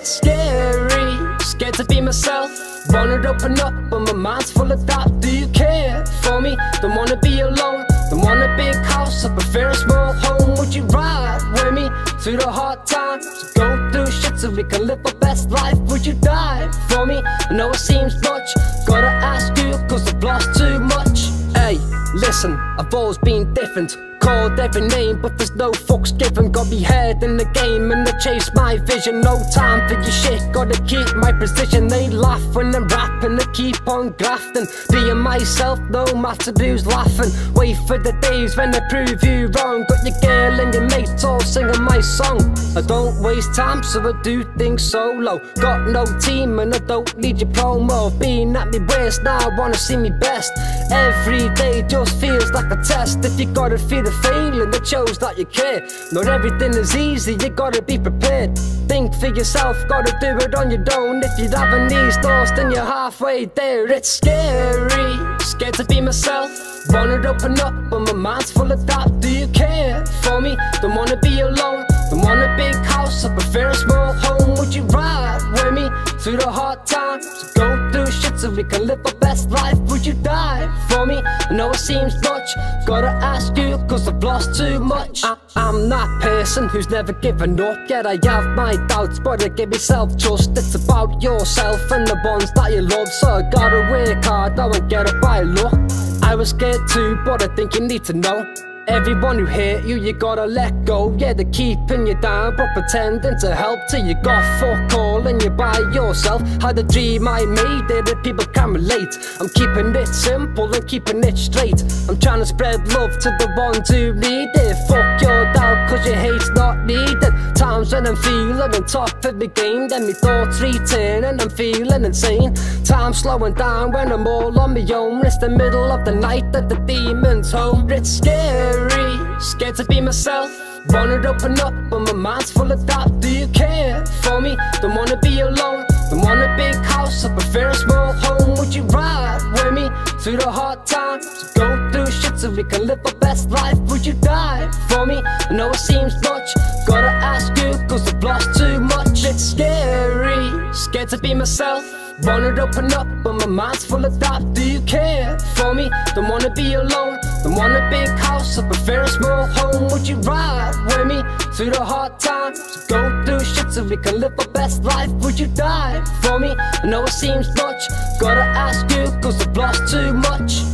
It's scary, scared to be myself. Wanna open up, but my mind's full of doubt. Do you care for me? Don't wanna be alone. Don't want a big house, I prefer a small home. Would you ride with me through the hard times? Go through shit so we can live our best life. Would you die for me? I know it seems much, gotta ask you cause I've lost too much. Hey, listen, I've always been different, called every name, but there's no fucks given. Got me head in the game and I chase my vision. No time for your shit, gotta keep my position. They laugh when I'm rapping, I keep on grafting. Being myself, no matter who's laughing. Wait for the days when I prove you wrong. Got your girl and your mates all singing my song. I don't waste time, so I do things solo. Got no team and I don't need your promo. Being at me worst, now I wanna see me best. Every day just feels like a test. If you gotta feel the feeling, it shows that you care. Not everything is easy, you gotta be prepared. Think for yourself, gotta do it on your own. If you're having these thoughts, then you're halfway there. It's scary, scared to be myself. Wanna open up, but my mind's full of doubt. Do you care for me? Don't wanna be alone. Don't want a big house, I prefer a small home. Would you ride with me through the hard times? Go through shit so we can live our best life. Would you die for me? I know it seems much, gotta ask you cause I've lost too much. I'm that person who's never given up. Yet I have my doubts, but I give myself trust. It's about yourself and the ones that you love. So I gotta work hard, I won't get it by luck. I was scared too, but I think you need to know. Everyone who hurt you, you gotta let go. Yeah, they're keeping you down, but pretending to help till you got fuck all and you're by yourself. Had a dream I made it and people can relate. I'm keeping it simple and keeping it straight. I'm trying to spread love to the ones who need it. Fuck your doubt cause your hate's not needed. Times when I'm feeling on top of the game, then my thoughts return and I'm feeling insane. Time slowing down when I'm all on my own. It's the middle of the night that the demon's home. It's scary, scared to be myself. Wanna open up, but my mind's full of doubt. Do you care for me? Don't wanna be alone. Don't want a big house, I prefer a small home. Would you ride with me through the hard times? Go through shit so we can live our best life. Would you die for me? I know it seems much, gotta ask you cause I've lost too much. It's scary, scared to be myself. Wanna open up, but my mind's full of doubt. Do you care for me? Don't wanna be alone. Don't want a big house, I prefer a small home. Would you ride with me through the hard times? Go through shit so we can live our best life. Would you die for me? I know it seems much, gotta ask you cause I've lost too much.